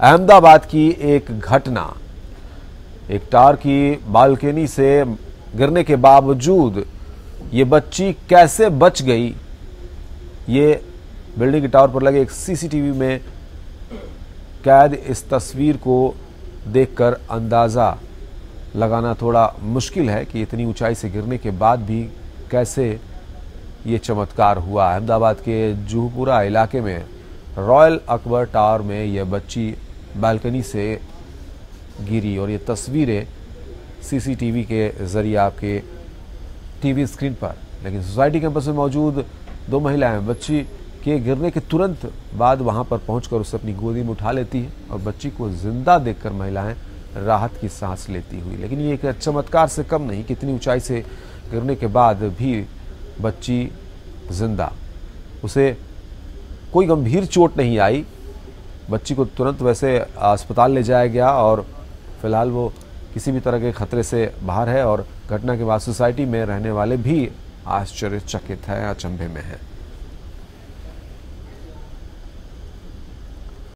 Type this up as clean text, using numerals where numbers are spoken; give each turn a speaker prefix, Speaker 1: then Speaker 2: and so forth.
Speaker 1: अहमदाबाद की एक घटना, एक टावर की बालकनी से गिरने के बावजूद ये बच्ची कैसे बच गई, ये बिल्डिंग के टावर पर लगे एक सीसीटीवी में कैद इस तस्वीर को देखकर अंदाज़ा लगाना थोड़ा मुश्किल है कि इतनी ऊंचाई से गिरने के बाद भी कैसे ये चमत्कार हुआ। अहमदाबाद के जूहपुरा इलाके में रॉयल अकबर टावर में यह बच्ची बालकनी से गिरी और ये तस्वीरें सीसीटीवी के जरिए आपके टीवी स्क्रीन पर। लेकिन सोसाइटी कैंपस में मौजूद दो महिलाएं बच्ची के गिरने के तुरंत बाद वहां पर पहुंचकर उसे अपनी गोदी में उठा लेती हैं और बच्ची को जिंदा देखकर महिलाएं राहत की सांस लेती हुई। लेकिन ये एक चमत्कार से कम नहीं, कितनी ऊंचाई से गिरने के बाद भी बच्ची जिंदा, उसे कोई गंभीर चोट नहीं आई। बच्ची को तुरंत वैसे अस्पताल ले जाया गया और फिलहाल वो किसी भी तरह के खतरे से बाहर है और घटना के बाद सोसाइटी में रहने वाले भी आश्चर्यचकित हैं, अचंभे में हैं।